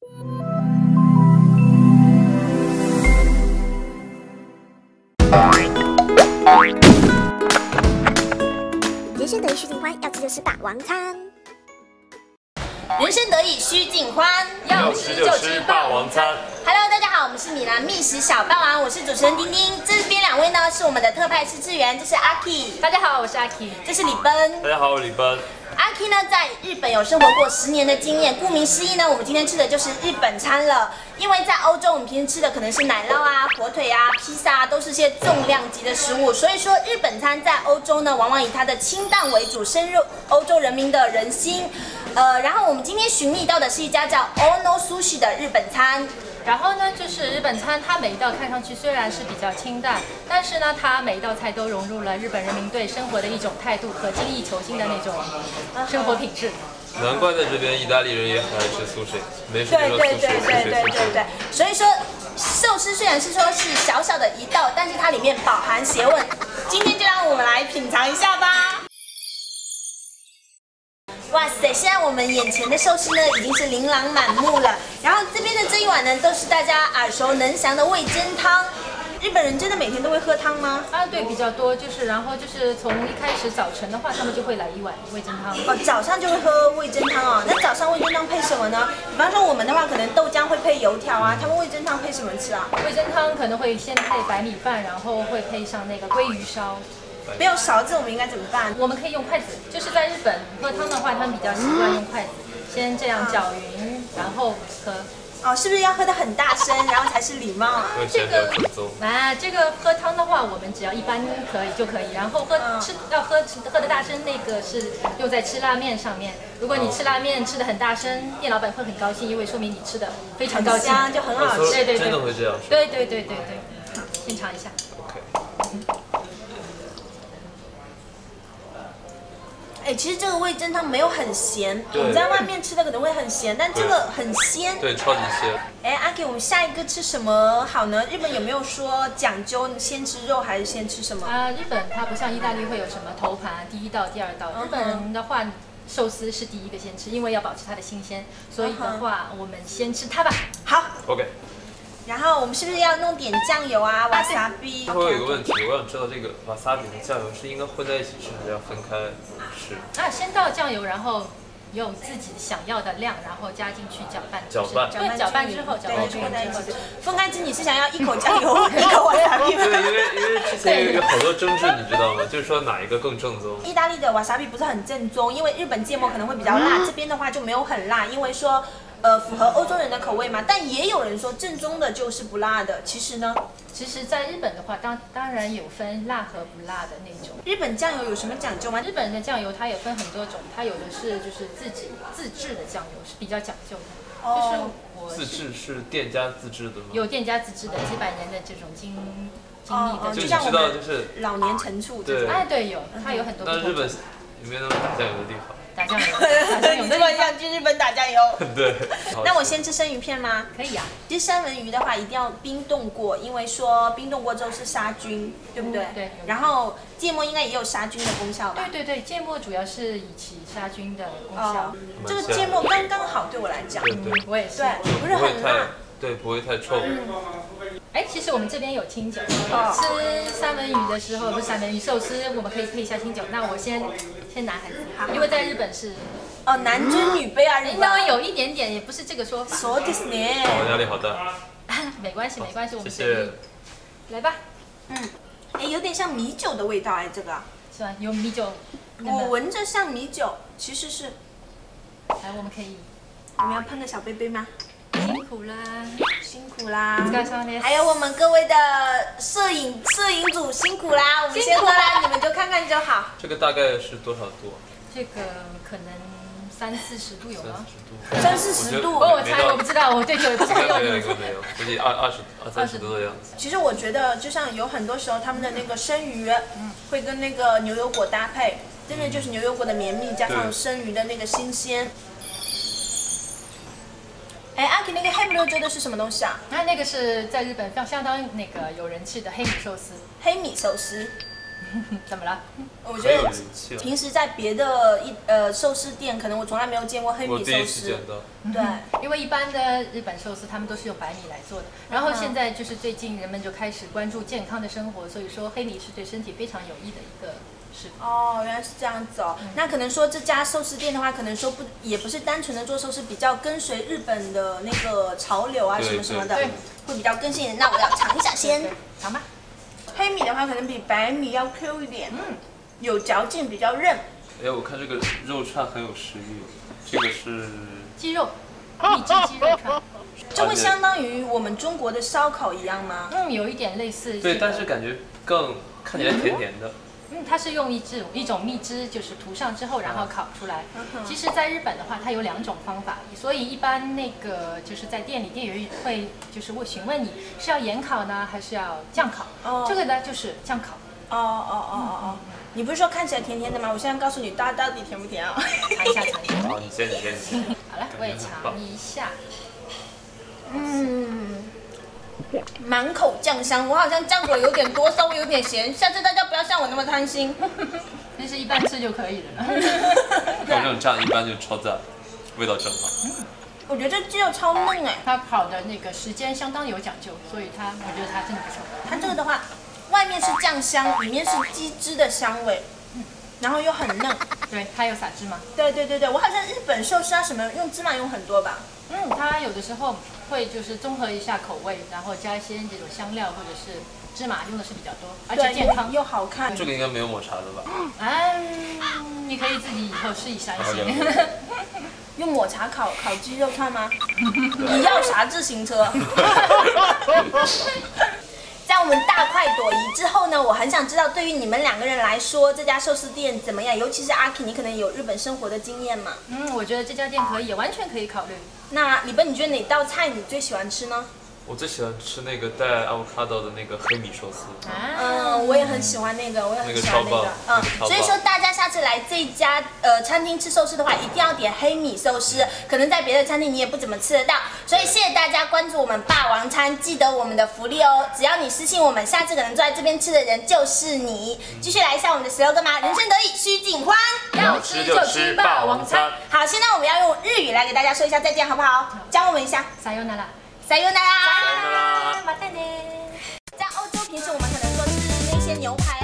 人生得意须尽欢，要吃就是霸王餐。 人生得意须尽欢， 要吃就吃霸王餐。 Hello， 大家好，我们是米兰觅食小霸王，我是主持人丁丁。这边两位呢是我们的特派试吃员，这是阿 K， 大家好，我是阿 K， 这是李奔。 大家好，我是李奔。 阿 K 呢在日本有生活过10年的经验，顾名思义呢，我们今天吃的就是日本餐了。因为在欧洲，我们平时吃的可能是奶酪啊、火腿啊、披萨啊，都是些重量级的食物，所以说日本餐在欧洲呢，往往以它的清淡为主，深入欧洲人民的人心。然后我们今天寻觅到的是一家叫 Ono Sushi 的日本餐。 然后呢，就是日本餐，它每一道看上去虽然是比较清淡，但是呢，它每一道菜都融入了日本人民对生活的一种态度和精益求精的那种生活品质。 难怪在这边意大利人也很爱吃素食，没事就说素食。 对。所以说，寿司虽然是说是小小的一道，但是它里面饱含学问。今天就让我们来品尝一下吧。哇塞！现在我们眼前的寿司呢，已经是琳琅满目了。然后这边的这一碗呢，都是大家耳熟能详的味噌汤。日本人真的每天都会喝汤吗？ 啊，对，比较多，然后从一开始早晨的话，他们就会来一碗味噌汤。 哦，早上就会喝味噌汤哦。那早上味噌汤配什么呢？比方说我们的话，可能豆浆会配油条啊，他们味噌汤配什么吃啊？ 味噌汤可能会先配白米饭，然后会配上那个鲑鱼烧。 没有勺子，我们应该怎么办？ 我们可以用筷子，就是在日本喝汤的话，他们比较习惯用筷子，先这样搅匀，然后喝。 哦，是不是要喝得很大声，然后才是礼貌？ 这个喝汤的话，我们只要一般就可以。然后喝的大声，那个是用在吃拉面上面。如果你吃拉面吃得很大声，店老板会很高兴，因为说明你吃的非常高兴， 就很好吃。 对， 真的会这样。 对。好，先尝一下。 哎，其实这个味噌汤没有很咸，我们在外面吃的可能会很咸，但这个很鲜。 对，超级鲜。 哎，阿 K， 我们下一个吃什么好呢？日本有没有说讲究先吃肉还是先吃什么？ 日本它不像意大利会有什么头盘、第一道、第二道。日本人的话，寿司是第一个先吃，因为要保持它的新鲜，所以的话，我们先吃它吧。 好 ，OK。 然后我们是不是要弄点酱油啊？wasabi。 我有一个问题，我想知道这个 wasabi 和酱油是应该混在一起吃，还是要分开吃？ 先倒酱油，然后用自己想要的量，然后加进去搅拌。搅拌之后， 分开吃，你是想要一口酱油，一口 wasabi 吗？ 对，因为之前有好多争执，你知道吗？就是说哪一个更正宗？ 意大利的 wasabi 不是很正宗，因为日本芥末可能会比较辣，这边的话就没有很辣，因为说。符合欧洲人的口味嘛，但也有人说正宗的就是不辣的。其实呢， 在日本的话，当然有分辣和不辣的那种。 日本酱油有什么讲究吗？ 日本的酱油它也分很多种，它有的是就是自制的酱油，是比较讲究的。 自制是店家自制的吗？ 有店家自制的，几百年的这种经历的， 就像我们就是老年陈醋这种。 对，有，它有很多。 那日本有没有那种打酱油的地方？ 打酱油， 你这么想去日本打酱油？ 对。 那我先吃生鱼片吗？ 可以啊。 其实三文鱼的话一定要冰冻过，因为说冰冻过之后是杀菌，对不对？ 对。 然后芥末应该也有杀菌的功效吧？ 对，芥末主要是以其杀菌的功效。 这个芥末刚刚好对我来讲。 对， 我也是。 对，不是很辣。 对，不会太臭。 其实我们这边有清酒，吃三文鱼的时候，不是三文鱼寿司，我们可以配一下清酒。那我先拿孩子，因为在日本是男尊女卑啊， 应该有一点点，也不是这个说法。 そうですね。 我压力好大。 没关系，我们谢谢。 来吧。 有点像米酒的味道这个。 是吧？有米酒。 我闻着像米酒，其实是。 来，我们可以。 我们要喷个小杯杯吗？辛苦啦！还有我们各位的摄影组辛苦啦！我们先喝啦，你们就看看就好。 这个大概是多少度？ 这个可能30-40度有吗 ？30-40度？ 我猜，我不知道，我对酒也不是很有名。 没有，估计20-30度的样子。 其实我觉得，就像有很多时候他们的那个生鱼，会跟那个牛油果搭配，真的就是牛油果的绵密加上生鱼的那个新鲜。阿 K 那个黑不溜秋的是什么东西啊？ 那个是在日本相当那个有人气的黑米寿司。 黑米寿司， 怎么了？ 我觉得很有人气了。 平时在别的寿司店，可能我从来没有见过黑米我第一寿司。 次见到。 对， 因为一般的日本寿司他们都是用白米来做的，然后现在就是最近人们就开始关注健康的生活，所以说黑米是对身体非常有益的一个食品。 哦，原来是这样子哦。那可能说这家寿司店的话，可能说也不是单纯的做寿司，比较跟随日本的那个潮流啊什么什么的，会比较跟进一点。那我要尝一下先， 尝吧。 黑米的话可能比白米要 Q 一点，有嚼劲，比较韧。 哎，我看这个肉串很有食欲，这个是鸡肉，秘制鸡肉串。 这会相当于我们中国的烧烤一样吗？ 有一点类似。 对，但是感觉更看起来甜甜的。 它是用一种蜜汁，就是涂上之后，然后烤出来。其实，在日本的话，它有2种方法，所以一般那个就是在店里，店员会就是会询问你是要盐烤呢，还是要酱烤。这个呢就是酱烤。 你不是说看起来甜甜的吗？我现在告诉你，到底甜不甜啊？ 尝一下。 好，你先。 好了，我也尝一下。 满口酱香，我好像酱果有点多，稍微有点咸。下次大家不要像我那么贪心。 其实一般吃就可以了。 像这种酱一般就超赞，味道正好。 我觉得这鸡肉超嫩哎， 它烤的那个时间相当有讲究，所以我觉得它真的不错。 它这个的话，外面是酱香，里面是鸡汁的香味，然后又很嫩。 对，它有撒芝麻。 对，我好像日本寿司啊什么用芝麻用很多吧。 它有的时候会就是综合一下口味，然后加一些这种香料或者是芝麻用的是比较多，而且健康又好看。 这个应该没有抹茶的吧？ 你可以自己以后试一下。 用抹茶烤鸡肉串吗？你要啥自行车？在我们大快朵颐之后呢，我很想知道，对于你们2个人来说，这家寿司店怎么样？尤其是阿 K， 你可能有日本生活的经验嘛。 我觉得这家店可以，完全可以考虑。 那李奔，你觉得哪道菜你最喜欢吃呢？ 我最喜欢吃那个带 avocado 的那个黑米寿司。 我也很喜欢那个，我也很喜欢那个。所以说大家下次来这家餐厅吃寿司的话，一定要点黑米寿司。可能在别的餐厅你也不怎么吃得到，所以谢谢大家关注我们霸王餐，记得我们的福利哦。只要你私信我们，下次可能坐在这边吃的人就是你。继续来一下我们的slogan吗？人生得意须尽欢， 要吃就吃霸王餐。 好，现在我们要用日语来给大家说一下再见，好不好？教我们一下。 さよなら。 さよなら。 またね。 在欧洲，平时我们可能说吃那些牛排。